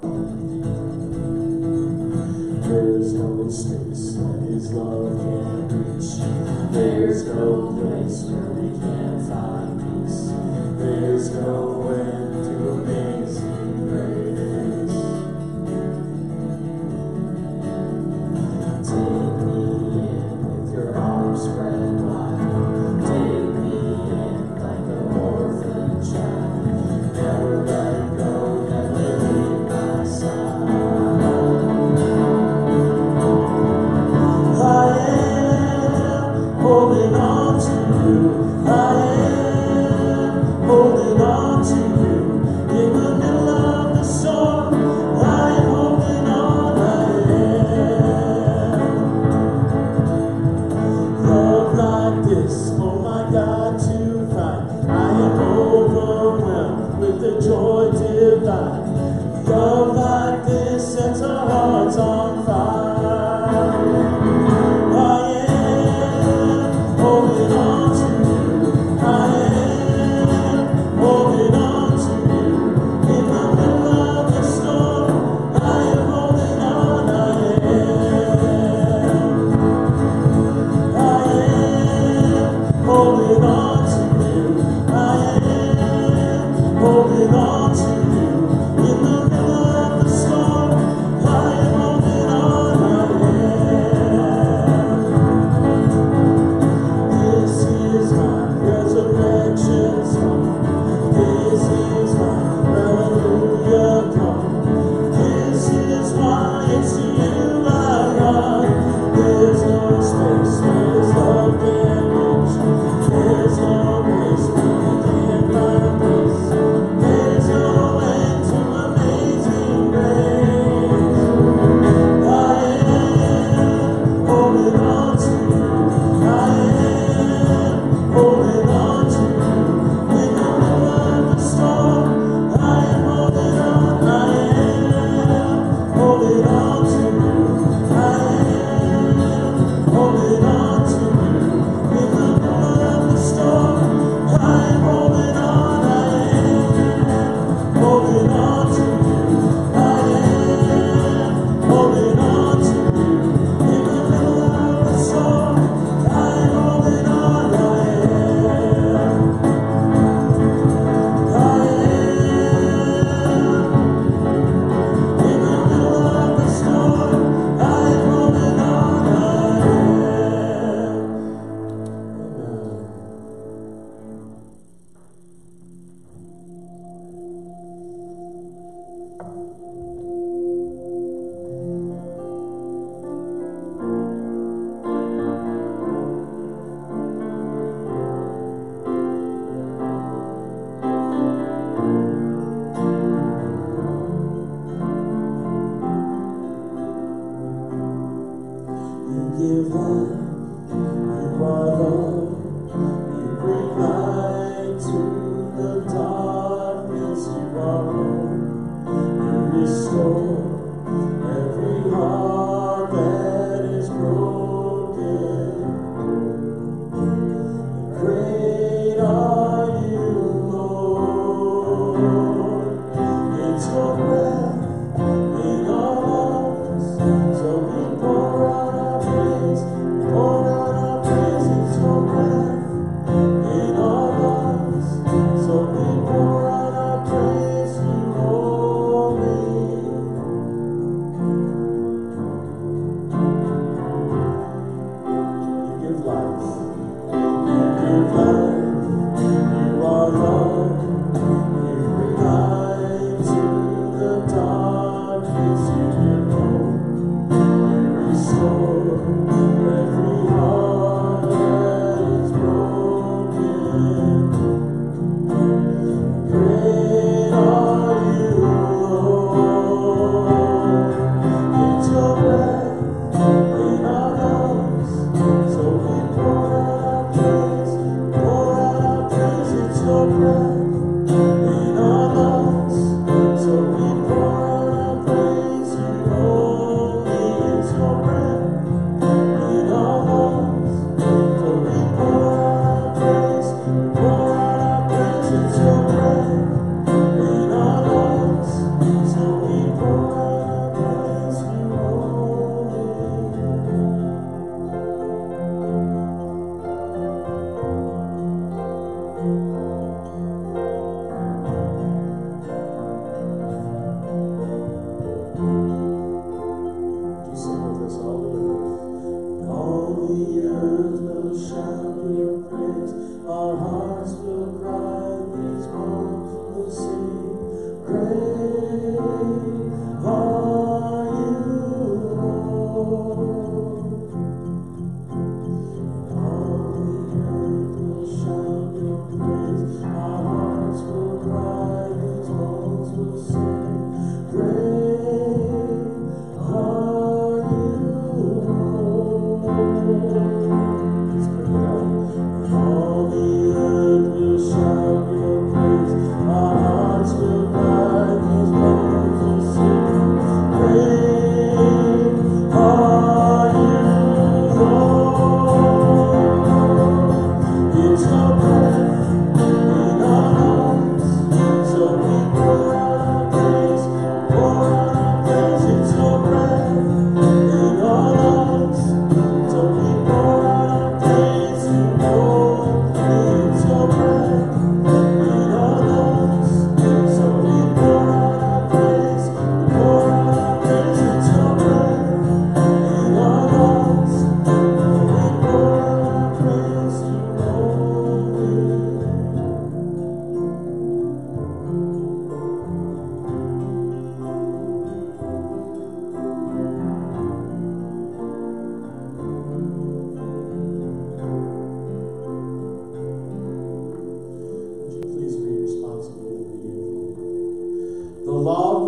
There's no space that His love can't reach. There's no place where we can't find peace. There's no end to amazing grace. Take me in with your arms spread wide. Take me in like an orphan child. Never let go, never leave my side. Holding on to you, I am holding on to you. In the middle of the storm, I am holding on, I am. Love like this, oh my God, to find. I am overwhelmed with the joy divine. Love like this sets our hearts on fire. Holding on to you, I am holding on to you. In the middle of the storm, I am holding on, I am holding on to you, I am holding on to you. In the middle of the storm, I am holding on, I resurrection song. This is my hallelujah call. This is why it's to you I run. There's no space where His love can reach. There's no place where we can't find peace. There's no end to amazing grace. I am holding on to you. I am holding on to you. In the middle of the storm, I am holding on, I am holding on to you. I am holding on to you. In the middle of the storm, I am holding on, I am holding on to you. I am holding on to you. In the middle of the storm, I am holding on, I am. In the middle of the storm, I am holding on, I am. Amen. You give life, you are love, you bring light to the darkness, you are hope, you restore every heart that is broken. Great are you, Lord. It's your breath in our lungs, so we pour out our praise, pour out our praise. It's your breath in our lungs, so we pour out our praise. You holy. You give life, you are love, you bring light to the darkness, you give hope, you restore every heart that is broken. Great are you, Lord. It's your breath in our lungs, so we pour out our praise, pour out our praise. It's your breath in our lungs, so we pour out our praise. You holy, it's your breath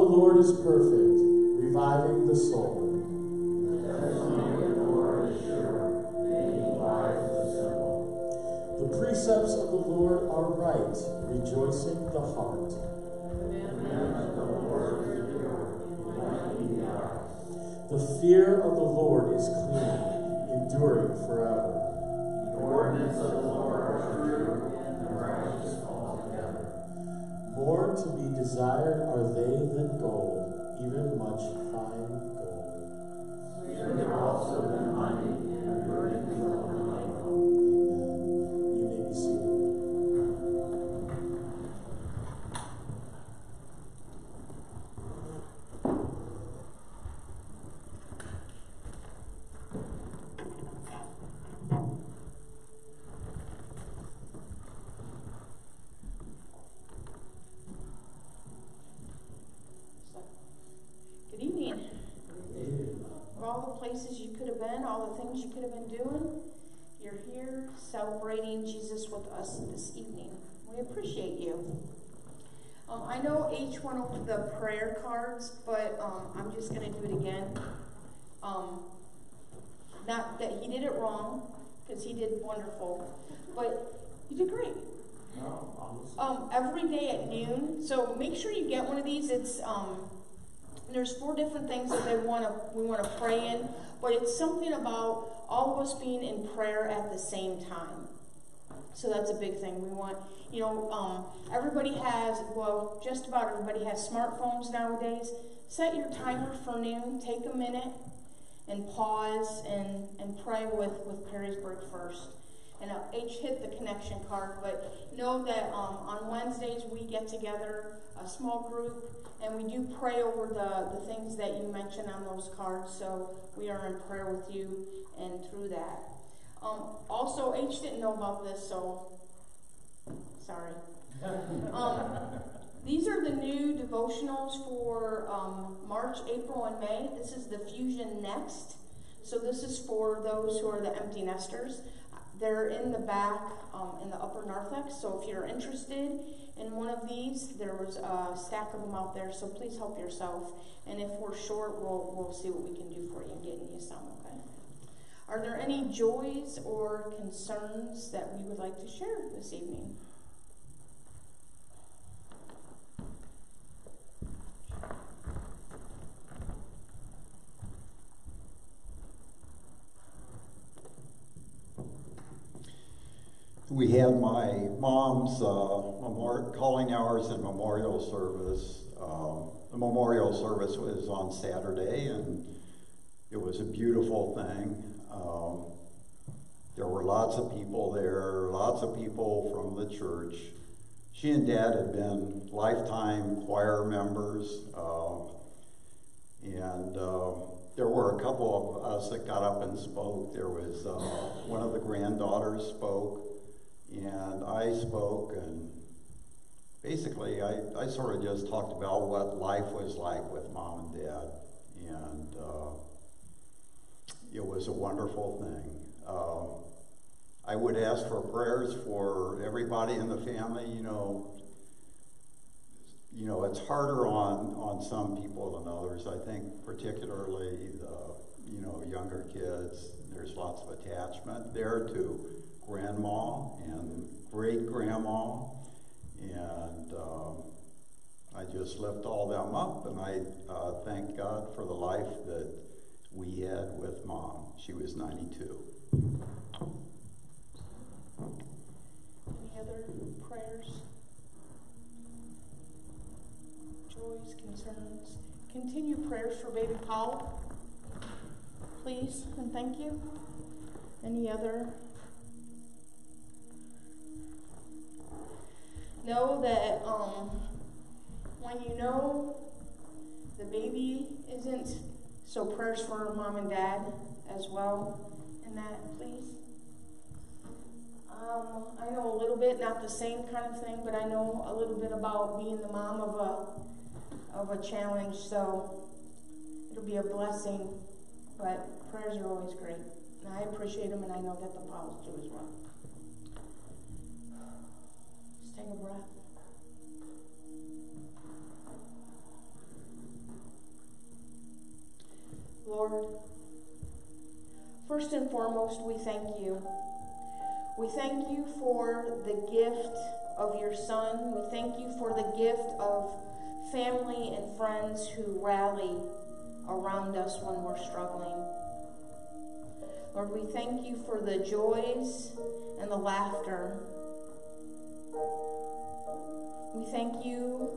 Lord is perfect, reviving the soul. The testimony of the Lord is sure, making wise the simple. The precepts of the Lord are right, rejoicing the heart. The commandment of the Lord is pure, enlightening the eyes. The fear of the Lord is clean, enduring forever. The ordinance of the Lord are true, and the righteous altogether. More to be desired are they than gold, even much fine gold. Sweeter also than honey, and burning with the honeycomb. Amen. You may be seated. Good evening. Of all the places you could have been, all the things you could have been doing, you're here celebrating Jesus with us this evening. We appreciate you. I know H went over the prayer cards, but I'm just going to do it again. Not that he did it wrong, because he did wonderful, but you did great. Every day at noon, so make sure you get one of these. It's there's 4 different things that we want to pray in, but it's something about all of us being in prayer at the same time. So that's a big thing. We want, everybody has, well, just about everybody has smartphones nowadays. Set your timer for noon. Take a minute and pause and pray with Perrysburg first. And H hit the connection card, but know that on Wednesdays we get together, a small group, and we do pray over the things that you mentioned on those cards. So we are in prayer with you and through that. Also, H didn't know about this, so sorry. These are the new devotionals for March, April, and May. This is the Fusion Next. So this is for those who are the empty nesters. They're in the back in the upper narthex, so if you're interested in one of these, there was a stack of them out there, so please help yourself. And if we're short, we'll see what we can do for you and getting you some, okay? Are there any joys or concerns that we would like to share this evening? We had my mom's calling hours and memorial service. The memorial service was on Saturday, and it was a beautiful thing. There were lots of people there, lots of people from the church. She and Dad had been lifetime choir members, and there were a couple of us that got up and spoke. There was one of the granddaughters spoke, and I spoke, and basically I sort of just talked about what life was like with Mom and Dad, and it was a wonderful thing. I would ask for prayers for everybody in the family. It's harder on some people than others. I think particularly the younger kids. There's lots of attachment there to grandma and great-grandma, and I just lift all them up, and I thank God for the life that we had with Mom. She was 92. Any other prayers? Joys, concerns? Continue prayers for baby Paul, please, and thank you. Any other? Know that when you know the baby isn't, so prayers for Mom and Dad as well, and that, please. I know a little bit, not the same kind of thing, but I know a little bit about being the mom of a challenge, so it'll be a blessing, but prayers are always great, and I appreciate them, and I know that the Pauls do as well. Just take a breath. Lord, first and foremost, we thank you. We thank you for the gift of your Son. We thank you for the gift of family and friends who rally around us when we're struggling. Lord, we thank you for the joys and the laughter. We thank you.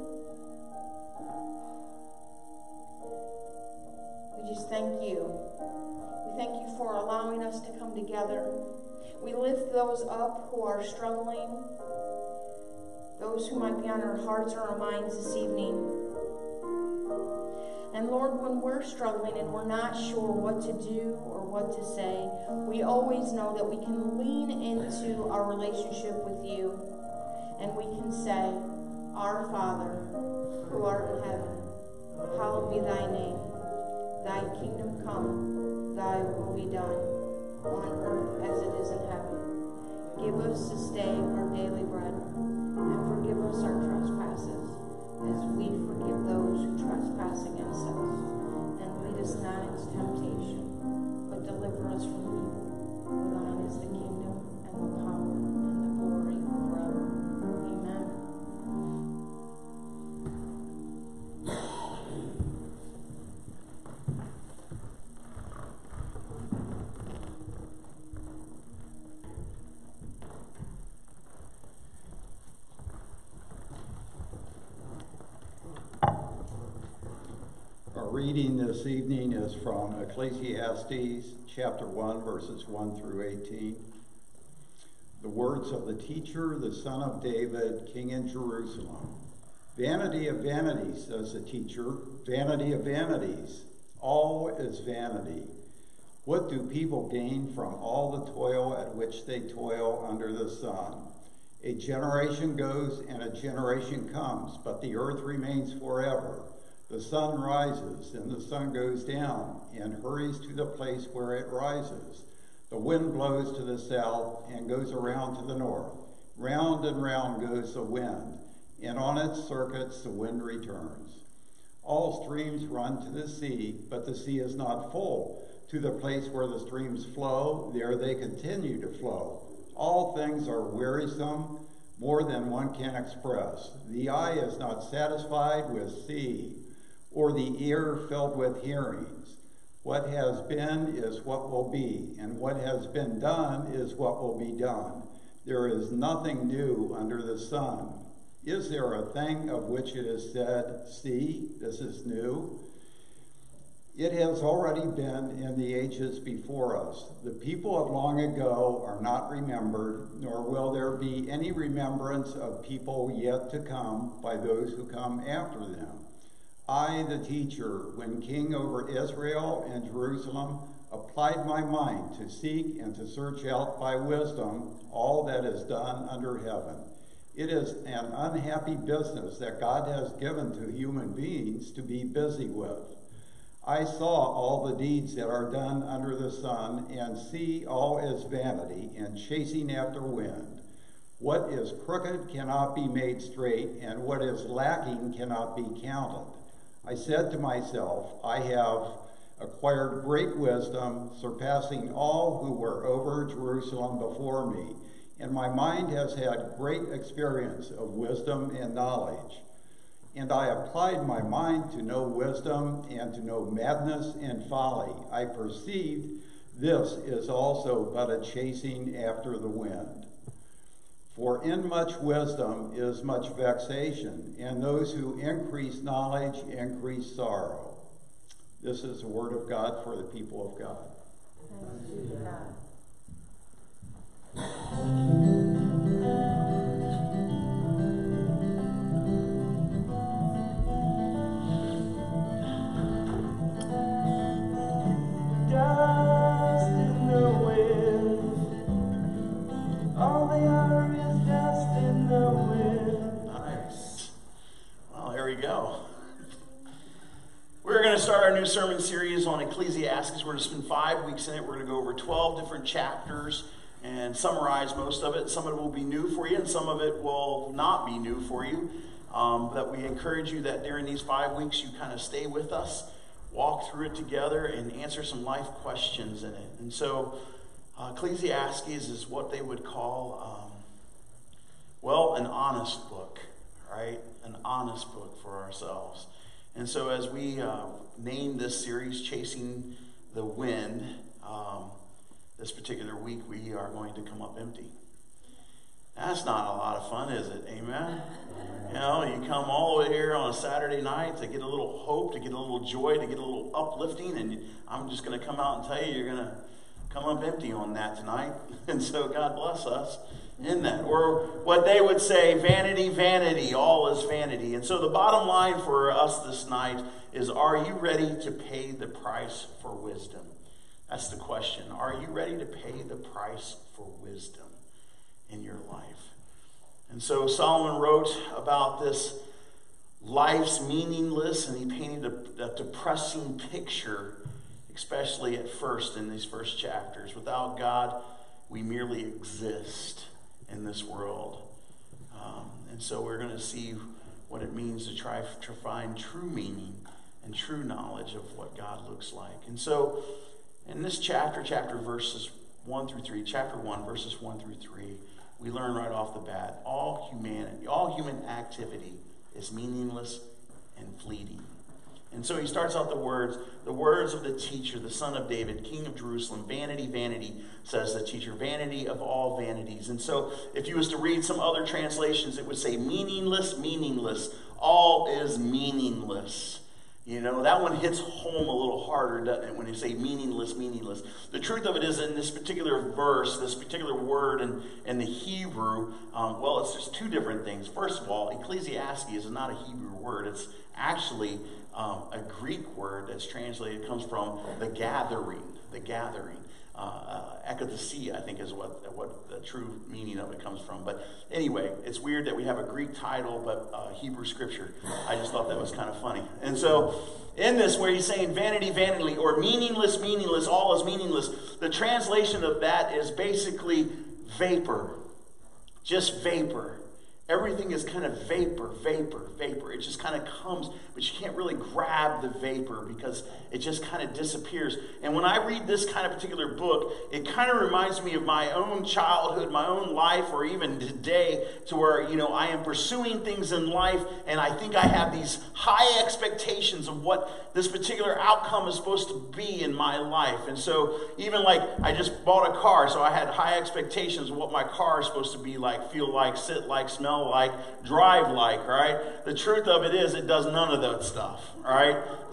We just thank you. We thank you for allowing us to come together. We lift those up who are struggling, those who might be on our hearts or our minds this evening. And Lord, when we're struggling and we're not sure what to do or what to say, we always know that we can lean into our relationship with you, and we can say, Our Father, who art in heaven, hallowed be thy name. Thy kingdom come, thy will be done, on earth as it is in heaven. Give us this day our daily bread, and forgive us our trespasses, as we forgive those who trespass against us. And lead us not into temptation, but deliver us from evil. For thine is the kingdom, and the power, and the glory forever. Amen. Our reading this evening is from Ecclesiastes chapter 1, verses 1 through 18. The words of the teacher, the son of David, king in Jerusalem. Vanity of vanities, says the teacher, vanity of vanities. All is vanity. What do people gain from all the toil at which they toil under the sun? A generation goes and a generation comes, but the earth remains forever. The sun rises and the sun goes down and hurries to the place where it rises. The wind blows to the south and goes around to the north. Round and round goes the wind, and on its circuits the wind returns. All streams run to the sea, but the sea is not full. To the place where the streams flow, there they continue to flow. All things are wearisome, more than one can express. The eye is not satisfied with seeing, or the ear filled with hearings. What has been is what will be, and what has been done is what will be done. There is nothing new under the sun. Is there a thing of which it is said, see, this is new? It has already been in the ages before us. The people of long ago are not remembered, nor will there be any remembrance of people yet to come by those who come after them. I, the teacher, when king over Israel and Jerusalem, applied my mind to seek and to search out by wisdom all that is done under heaven. It is an unhappy business that God has given to human beings to be busy with. I saw all the deeds that are done under the sun, and see all is vanity and chasing after wind. What is crooked cannot be made straight, and what is lacking cannot be counted. I said to myself, I have acquired great wisdom, surpassing all who were over Jerusalem before me, and my mind has had great experience of wisdom and knowledge. And I applied my mind to know wisdom and to know madness and folly. I perceived this is also but a chasing after the wind. For in much wisdom is much vexation, and those who increase knowledge increase sorrow. This is the word of God for the people of God. Thanks be to God. Dust in the wind. All they are is dust in the wind. Nice. Well, here we go. We're going to start our new sermon series on Ecclesiastes. We're going to spend 5 weeks in it. We're going to go over 12 different chapters and summarize most of it. Some of it will be new for you, and some of it will not be new for you. That we encourage you that during these 5 weeks you kind of stay with us. walk through it together and answer some life questions in it. And so Ecclesiastes is what they would call, an honest book, right? An honest book for ourselves. And so as we name this series, Chasing the Wind, this particular week we are going to come up empty. That's not a lot of fun, is it? Amen? You know, you come all the way here on a Saturday night to get a little hope, to get a little joy, to get a little uplifting, and I'm just going to come out and tell you you're going to come up empty on that tonight. And so God bless us in that. Or what they would say, vanity, vanity, all is vanity. And so the bottom line for us this night is, are you ready to pay the price for wisdom? That's the question. Are you ready to pay the price for wisdom in your life? And so Solomon wrote about this life's meaningless, and he painted a depressing picture, especially at first in these first chapters. Without God, we merely exist in this world. And so we're going to see what it means to try to find true meaning and true knowledge of what God looks like. And so in this chapter verses 1 through 3, chapter 1, verses 1 through 3, we learn right off the bat, all human activity is meaningless and fleeting. And so he starts out the words of the teacher, the son of David, king of Jerusalem, vanity, vanity, says the teacher, vanity of all vanities. And so if you was to read some other translations, it would say meaningless, meaningless, all is meaningless. You know, that one hits home a little harder, doesn't it, when you say meaningless, meaningless. The truth of it is, in this particular verse, this particular word in the Hebrew, it's just two different things. First of all, Ecclesiastes is not a Hebrew word. It's actually a Greek word that's translated. It comes from the gathering. Ekatasia, I think, is what the true meaning of it comes from. But anyway, it's weird that we have a Greek title, but Hebrew scripture. I just thought that was kind of funny. And so in this, where he's saying vanity, vanity, or meaningless, meaningless, all is meaningless, the translation of that is basically vapor. Just vapor. Everything is kind of vapor. It just kind of comes, but you can't really grab the vapor because it just kind of disappears. And when I read this kind of particular book, it kind of reminds me of my own childhood, my own life, or even today, to where, I am pursuing things in life, and I think I have these high expectations of what this particular outcome is supposed to be in my life. And so even like I just bought a car, so I had high expectations of what my car is supposed to be like, feel like, sit like, smell like, drive like, right? The truth of it is, it does none of that stuff, right?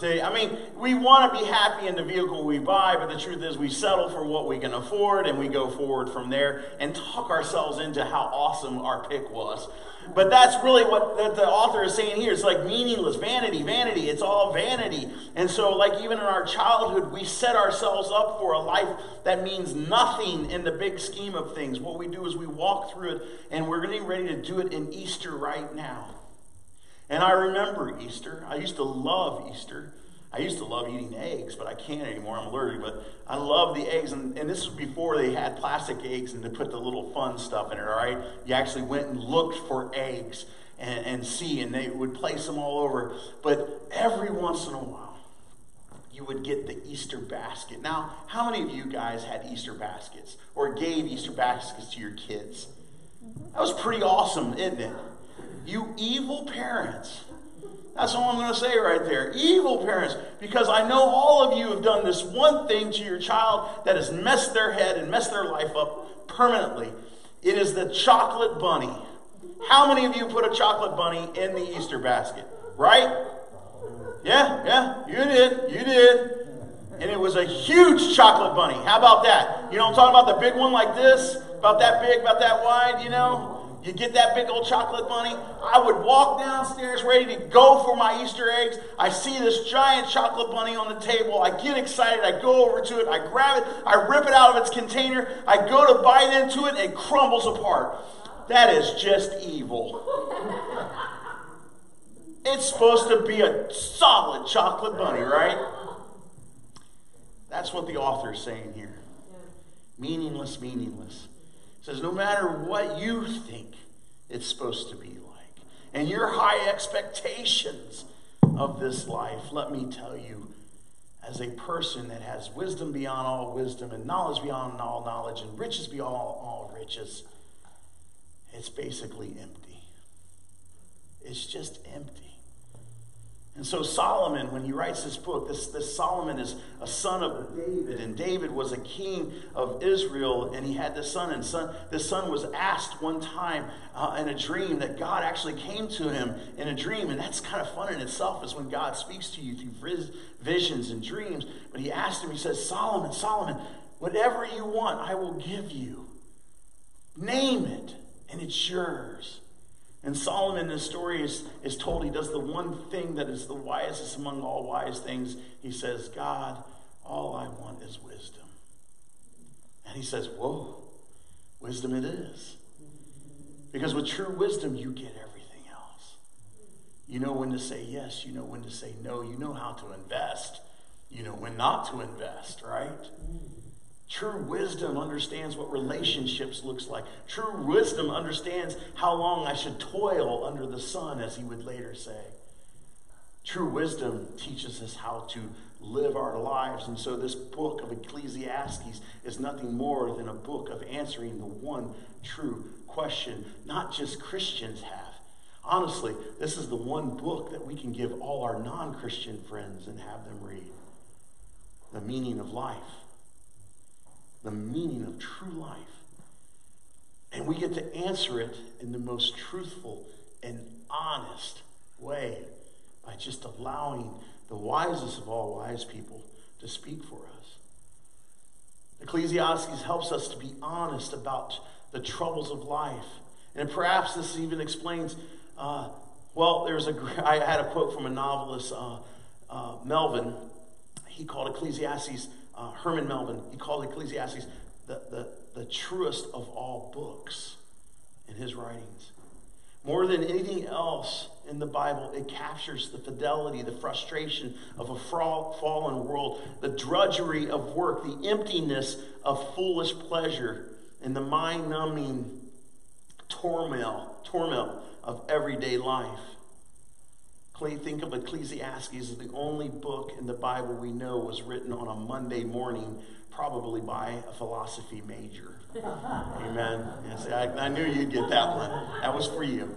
We want to be happy in the vehicle we buy, but the truth is we settle for what we can afford, and we go forward from there and talk ourselves into how awesome our pick was. But that's really what the author is saying here. It's like meaningless, vanity, vanity. It's all vanity. And so like even in our childhood, we set ourselves up for a life that means nothing in the big scheme of things. What we do is we walk through it, and we're getting ready to do it in Easter right now. And I remember Easter. I used to love Easter. I used to love eating eggs, but I can't anymore. I'm allergic, but I love the eggs. And this was before they had plastic eggs and they put the little fun stuff in it, all right? You actually went and looked for eggs and they would place them all over. But every once in a while, you would get the Easter basket. Now, how many of you guys had Easter baskets or gave Easter baskets to your kids? That was pretty awesome, isn't it? You evil parents. That's all I'm going to say right there. Evil parents. Because I know all of you have done this one thing to your child that has messed their head and messed their life up permanently. It is the chocolate bunny. How many of you put a chocolate bunny in the Easter basket? Right? Yeah, you did. And it was a huge chocolate bunny. How about that? You know what I'm talking about? The big one like this? About that big, about that wide, You get that big old chocolate bunny. I would walk downstairs ready to go for my Easter eggs. I see this giant chocolate bunny on the table. I get excited. I go over to it. I grab it. I rip it out of its container. I go to bite into it, and it crumbles apart. That is just evil. It's supposed to be a solid chocolate bunny, right? That's what the author is saying here. Meaningless, meaningless. It says no matter what you think it's supposed to be like, and your high expectations of this life, let me tell you, as a person that has wisdom beyond all wisdom and knowledge beyond all knowledge and riches beyond all riches, it's basically empty. It's just empty. And so Solomon, when he writes this book, this Solomon is a son of David, and David was a king of Israel, and he had this son, and this son was asked one time in a dream that God actually came to him in a dream, and that's kind of fun in itself, is when God speaks to you through visions and dreams. But he asked him, he says, Solomon, Solomon, whatever you want, I will give you. Name it, and it's yours. And Solomon in this story is told he does the one thing that is the wisest among all wise things. He says, God, all I want is wisdom. And he says, whoa, wisdom it is. Because with true wisdom, you get everything else. You know when to say yes. You know when to say no. You know how to invest. You know when not to invest, right? True wisdom understands what relationships looks like. True wisdom understands how long I should toil under the sun, as he would later say. True wisdom teaches us how to live our lives. And so this book of Ecclesiastes is nothing more than a book of answering the one true question not just Christians have. Honestly, this is the one book that we can give all our non-Christian friends and have them read. The meaning of life. The meaning of true life. And we get to answer it in the most truthful and honest way by just allowing the wisest of all wise people to speak for us. Ecclesiastes helps us to be honest about the troubles of life. And perhaps this even explains, I had a quote from a novelist, Melvin. He called Ecclesiastes, Herman Melvin, he called Ecclesiastes the truest of all books in his writings. More than anything else in the Bible, it captures the fidelity, the frustration of a fallen world, the drudgery of work, the emptiness of foolish pleasure, and the mind-numbing turmoil of everyday life. Think of Ecclesiastes as the only book in the Bible we know was written on a Monday morning, probably by a philosophy major. Amen. Yes, I knew you'd get that one. That was for you.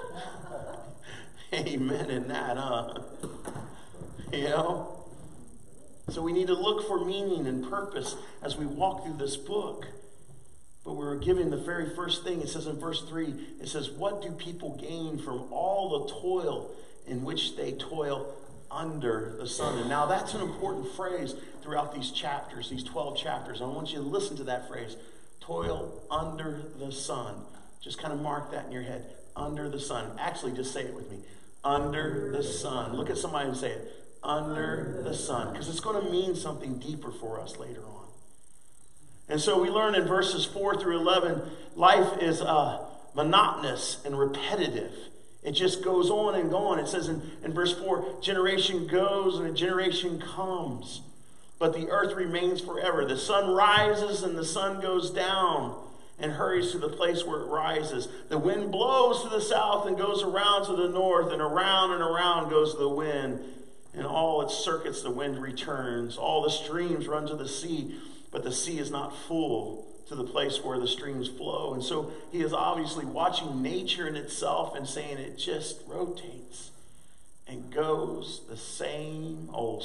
Amen in that, huh? You know? So we need to look for meaning and purpose as we walk through this book. But we're given the very first thing. It says in verse 3, it says, what do people gain from all the toil in which they toil under the sun? And now that's an important phrase throughout these chapters, these 12 chapters. I want you to listen to that phrase, toil under the sun. Just kind of mark that in your head, under the sun. Actually, just say it with me, under the sun. Look at somebody and say it, under the sun, because it's going to mean something deeper for us later on. And so we learn in verses 4 through 11, life is monotonous and repetitive. It just goes on and on. It says in verse 4, generation goes and a generation comes, but the earth remains forever. The sun rises and the sun goes down and hurries to the place where it rises. The wind blows to the south and goes around to the north, and around goes the wind. In all its circuits the wind returns. All the streams run to the sea, but the sea is not full to the place where the streams flow. And so he is obviously watching nature in itself and saying it just rotates and goes the same old.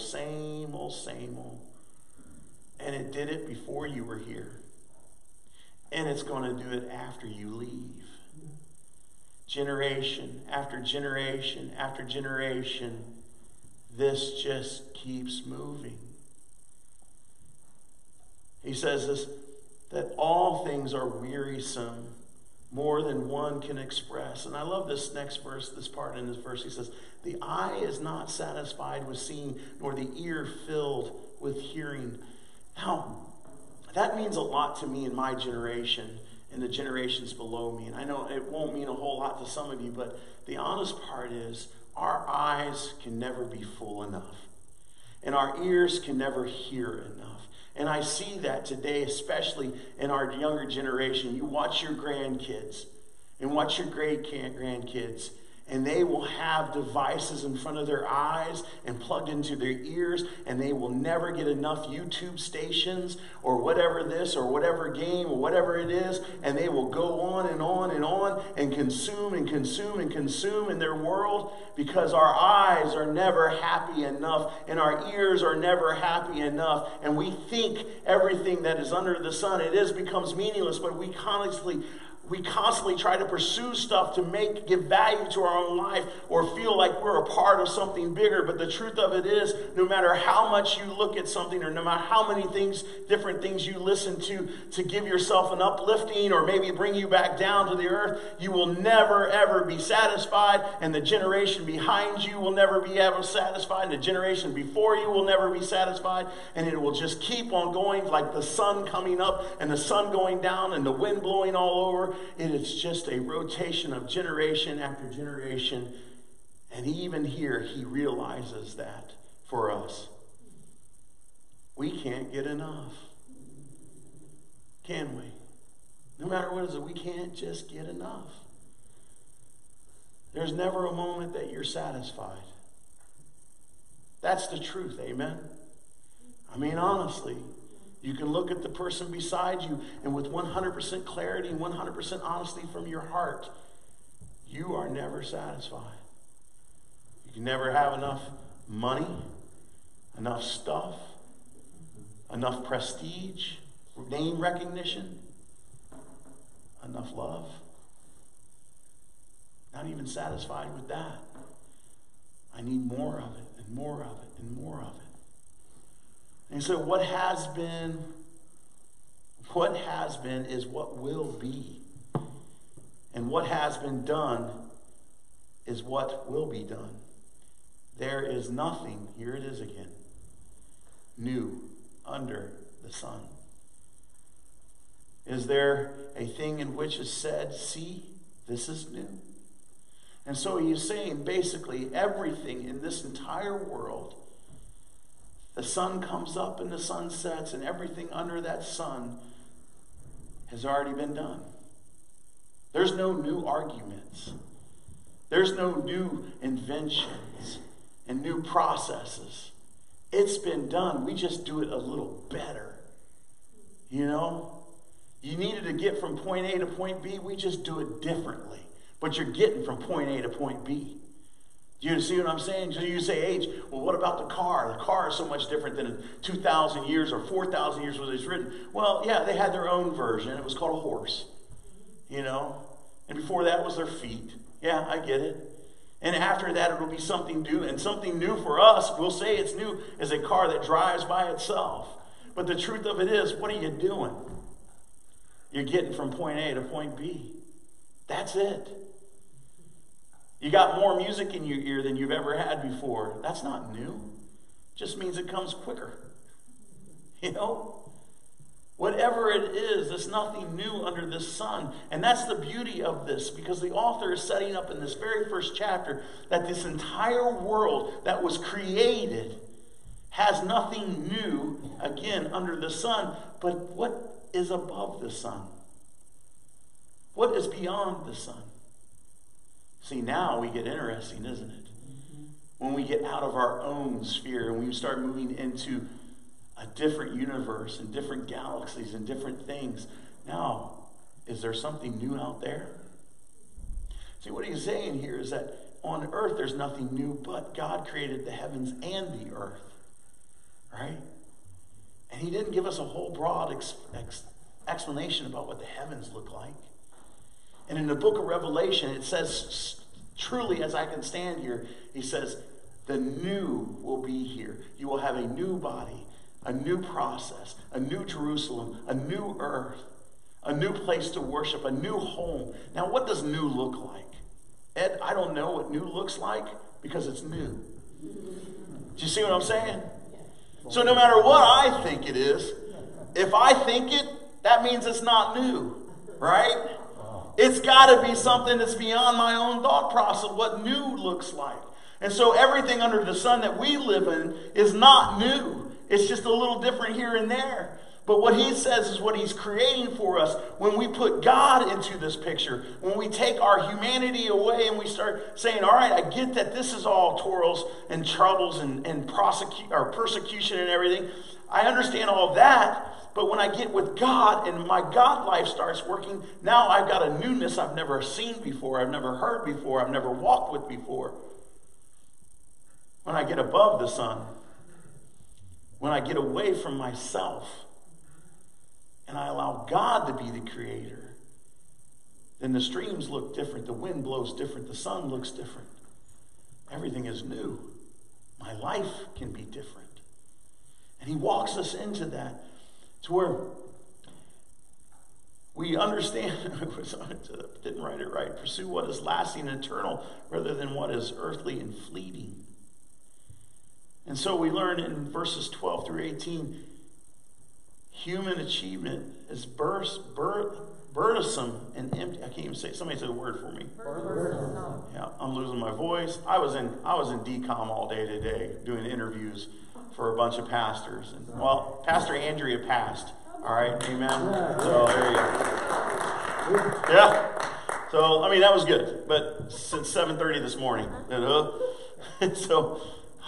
And it did it before you were here. And it's going to do it after you leave. Generation after generation after generation, this just keeps moving. He says this, that all things are wearisome, more than one can express. And I love this next verse, this part in this verse. He says, the eye is not satisfied with seeing, nor the ear filled with hearing. Now, that means a lot to me in my generation and the generations below me. And I know it won't mean a whole lot to some of you, but the honest part is our eyes can never be full enough. And our ears can never hear enough. And I see that today, especially in our younger generation. You watch your grandkids and watch your great grandkids, and they will have devices in front of their eyes and plugged into their ears, and they will never get enough YouTube stations or whatever this or whatever game or whatever it is, and they will go on and on and on and consume and consume and consume in their world, because our eyes are never happy enough and our ears are never happy enough, and we think everything that is under the sun, becomes meaningless, but we constantly try to pursue stuff to give value to our own life or feel like we're a part of something bigger. But the truth of it is, no matter how much you look at something, or no matter how many different things you listen to give yourself an uplifting or maybe bring you back down to the earth, you will never, ever be satisfied, and the generation behind you will never be ever satisfied, and the generation before you will never be satisfied, and it will just keep on going like the sun coming up and the sun going down and the wind blowing all over. It is just a rotation of generation after generation. And even here, he realizes that for us. We can't get enough. Can we? No matter what it is, we can't just get enough. There's never a moment that you're satisfied. That's the truth, amen? I mean, honestly. You can look at the person beside you, and with 100% clarity and 100% honesty from your heart, you are never satisfied. You can never have enough money, enough stuff, enough prestige, name recognition, enough love. Not even satisfied with that. I need more of it, and more of it, and more of it. And so what has been is what will be. And what has been done is what will be done. There is nothing, here it is again, new under the sun. Is there a thing in which is said, see, this is new? And so he's saying basically everything in this entire world, the sun comes up and the sun sets, and everything under that sun has already been done. There's no new arguments. There's no new inventions and new processes. It's been done. We just do it a little better. You know? You needed to get from point A to point B. We just do it differently. But you're getting from point A to point B. You see what I'm saying? You say, H, well, what about the car? The car is so much different than 2,000 years or 4,000 years when it was written. Well, yeah, they had their own version. It was called a horse, you know. And before that was their feet. Yeah, I get it. And after that, it'll be something new. And something new for us, we'll say it's new, is a car that drives by itself. But the truth of it is, what are you doing? You're getting from point A to point B. That's it. You got more music in your ear than you've ever had before. That's not new. It just means it comes quicker. You know? Whatever it is, there's nothing new under the sun. And that's the beauty of this, because the author is setting up in this very first chapter that this entire world that was created has nothing new, again, under the sun. But what is above the sun? What is beyond the sun? See, now we get interesting, isn't it? When we get out of our own sphere and we start moving into a different universe and different galaxies and different things. Now, is there something new out there? See, what he's saying here is that on earth there's nothing new, but God created the heavens and the earth. Right? And he didn't give us a whole broad explanation about what the heavens look like. And in the book of Revelation, it says, truly as I can stand here, he says, the new will be here. You will have a new body, a new process, a new Jerusalem, a new earth, a new place to worship, a new home. Now, what does new look like? Ed, I don't know what new looks like because it's new. Do you see what I'm saying? So no matter what I think it is, if I think it, that means it's not new, right? It's got to be something that's beyond my own thought process of what new looks like. And so everything under the sun that we live in is not new. It's just a little different here and there. But what he says is what he's creating for us. When we put God into this picture, when we take our humanity away and we start saying, all right, I get that this is all toils and troubles and persecution and everything. I understand all that. But when I get with God and my God life starts working, now I've got a newness I've never seen before, I've never heard before, I've never walked with before. When I get above the sun, when I get away from myself, and I allow God to be the creator, then the streams look different, the wind blows different, the sun looks different. Everything is new. My life can be different. And he walks us into that, to where we understand, didn't write it right, pursue what is lasting and eternal rather than what is earthly and fleeting. And so we learn in verses 12 through 18, human achievement is burdensome and empty. I can't even say it. Somebody say the word for me. Burdensome. Yeah, I'm losing my voice. I was in DCOM all day today doing interviews for a bunch of pastors. And, well, Pastor Andrea passed. All right, amen. So there you go. Yeah. So, I mean, that was good. But since 7:30 this morning. So,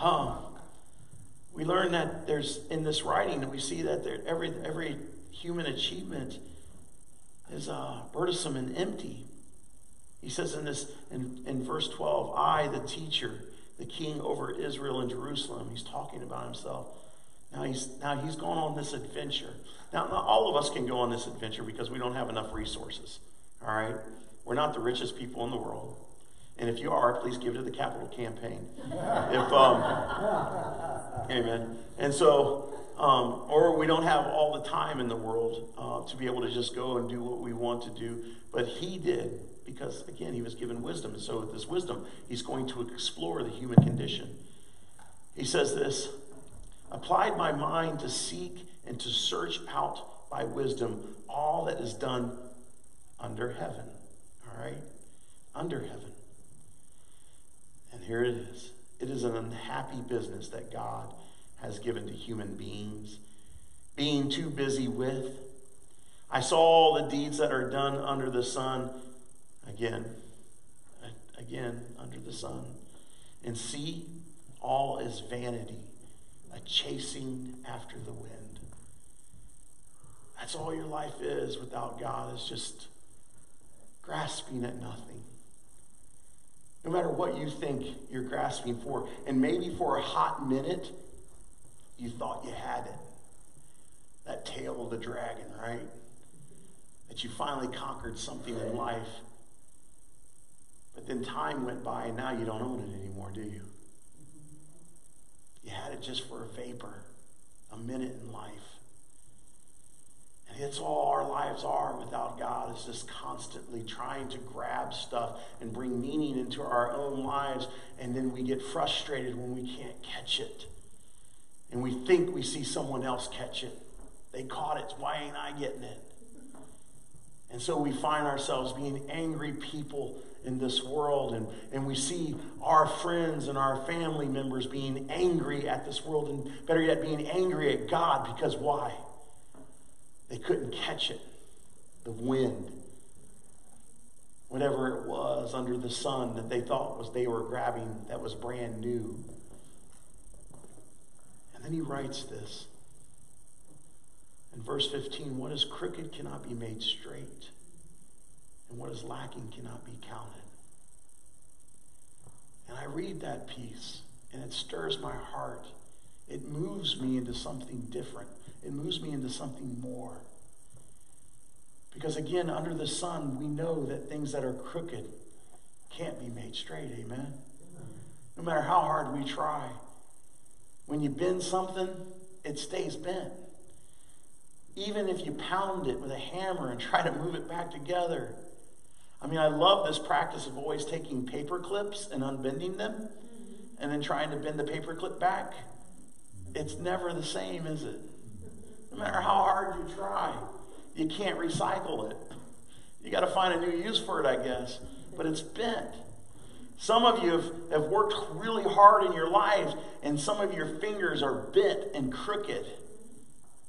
we learn that there's, in this writing, that we see that every human achievement is burdensome and empty. He says in verse 12, I, the teacher, the king over Israel and Jerusalem. He's talking about himself. Now he's gone on this adventure. Now, not all of us can go on this adventure because we don't have enough resources. All right? We're not the richest people in the world. And if you are, please give to the capital campaign. Amen. And so, or we don't have all the time in the world to be able to just go and do what we want to do. But he did, because, again, he was given wisdom. And so with this wisdom, he's going to explore the human condition. He says this, applied my mind to seek and to search out by wisdom all that is done under heaven. All right? Under heaven. And here it is. It is an unhappy business that God has given to human beings, being too busy with. I saw all the deeds that are done under the sun, again, under the sun, and see, all is vanity, a chasing after the wind. That's all your life is without God, is just grasping at nothing. No matter what you think you're grasping for, and maybe for a hot minute, you thought you had it. That tail of the dragon, right? That you finally conquered something in life. But then time went by and now you don't own it anymore, do you? You had it just for a vapor, a minute in life. And it's all our lives are without God, is just constantly trying to grab stuff and bring meaning into our own lives. And then we get frustrated when we can't catch it. And we think we see someone else catch it. They caught it, why ain't I getting it? And so we find ourselves being angry people in this world, and we see our friends and our family members being angry at this world, and better yet, being angry at God, because why? They couldn't catch it. The wind, whatever it was under the sun that they thought was they were grabbing, that was brand new. And then he writes this. In verse 15, what is crooked cannot be made straight, and what is lacking cannot be counted. And I read that piece, and it stirs my heart. It moves me into something different. It moves me into something more. Because again, under the sun, we know that things that are crooked can't be made straight, amen? No matter how hard we try. When you bend something, it stays bent. Even if you pound it with a hammer and try to move it back together. I mean, I love this practice of always taking paper clips and unbending them and then trying to bend the paper clip back. It's never the same, is it? No matter how hard you try, you can't recycle it. You got to find a new use for it, I guess. But it's bent. Some of you have worked really hard in your lives, and some of your fingers are bent and crooked.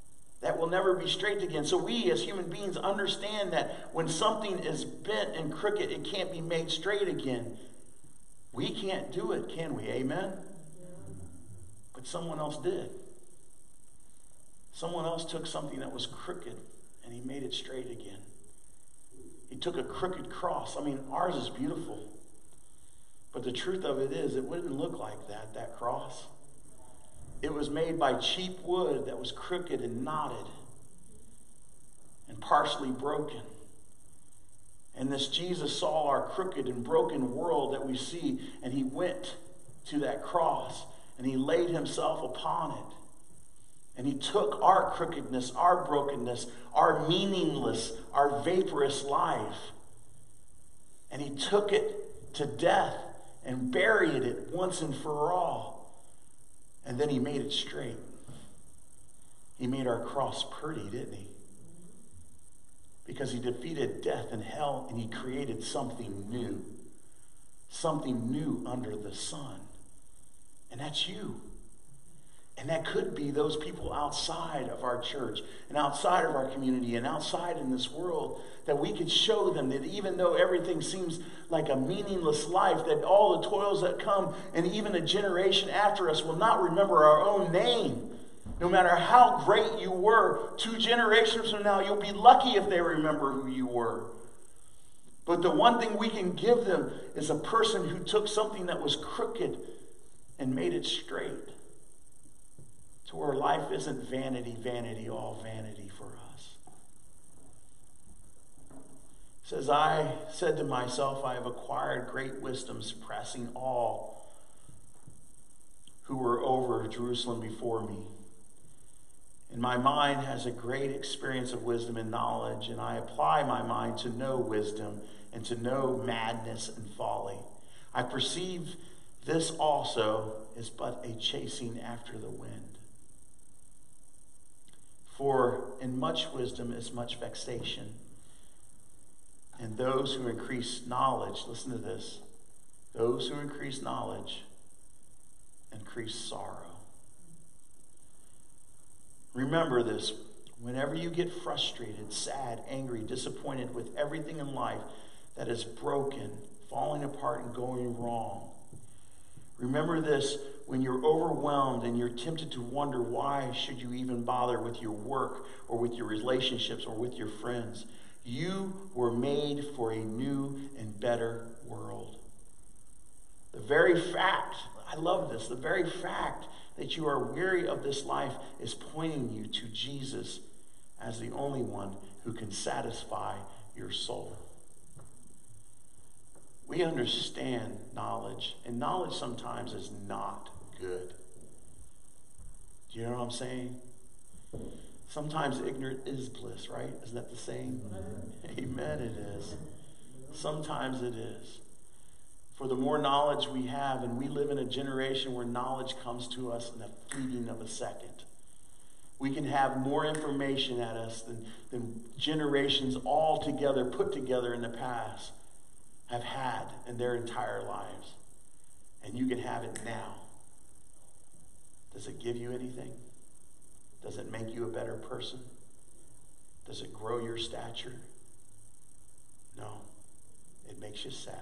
that will never be straight again. So we as human beings understand that when something is bent and crooked, it can't be made straight again. We can't do it, can we? Amen? But someone else did. Someone else took something that was crooked and he made it straight again. He took a crooked cross. I mean, ours is beautiful. But the truth of it is, it wouldn't look like that cross. It was made by cheap wood that was crooked and knotted and partially broken. And this Jesus saw our crooked and broken world that we see, and he went to that cross and he laid himself upon it. And he took our crookedness, our brokenness, our meaningless, our vaporous life, and he took it to death and buried it once and for all. And then he made it straight. He made our cross pretty, didn't he? Because he defeated death and hell, and he created something new. Something new under the sun. And that's you. And that could be those people outside of our church and outside of our community and outside in this world, that we could show them that even though everything seems like a meaningless life, that all the toils that come and even a generation after us will not remember our own name. No matter how great you were, 2 generations from now, you'll be lucky if they remember who you were. But the one thing we can give them is a person who took something that was crooked and made it straight. To where life isn't vanity, vanity, all vanity for us. It says, I said to myself, I have acquired great wisdom, surpassing all who were over Jerusalem before me. And my mind has a great experience of wisdom and knowledge, and I apply my mind to know wisdom and to know madness and folly. I perceive this also is but a chasing after the wind. For in much wisdom is much vexation, and those who increase knowledge, listen to this, those who increase knowledge increase sorrow. Remember this, whenever you get frustrated, sad, angry, disappointed with everything in life that is broken, falling apart, and going wrong, remember this, when you're overwhelmed and you're tempted to wonder why should you even bother with your work or with your relationships or with your friends. You were made for a new and better world. The very fact, I love this, the very fact that you are weary of this life is pointing you to Jesus as the only one who can satisfy your soul. We understand knowledge, and knowledge sometimes is not good. Do you know what I'm saying? Sometimes ignorant is bliss, right? Isn't that the saying? Amen, it is. Sometimes it is. For the more knowledge we have, and we live in a generation where knowledge comes to us in the fleeting of a second. We can have more information at us than generations all together, put together in the past, have had in their entire lives. And you can have it now. Does it give you anything? Does it make you a better person? Does it grow your stature? No. It makes you sad.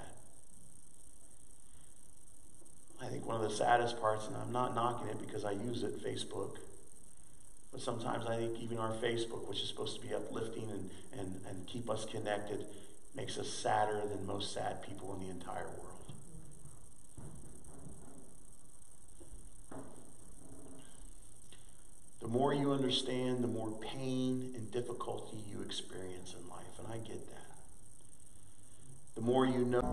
I think one of the saddest parts, and I'm not knocking it because I use it, Facebook, but sometimes I think even our Facebook, which is supposed to be uplifting and keep us connected, makes us sadder than most sad people in the entire world. The more you understand, the more pain and difficulty you experience in life, and I get that. The more you know.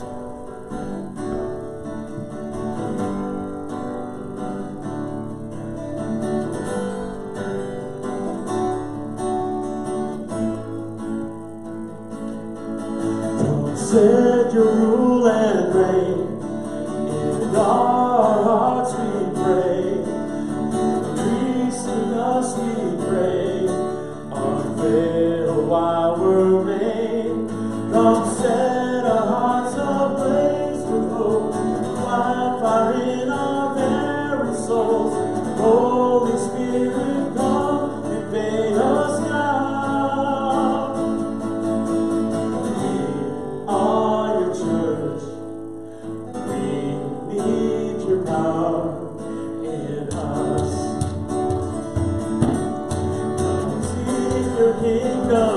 Set your rule and reign in our hearts, we pray. Increase in us, we pray. Unveil while we're made. Come set our hearts ablaze with hope. Light fire in our very souls. Holy Spirit, come invade. kingdom.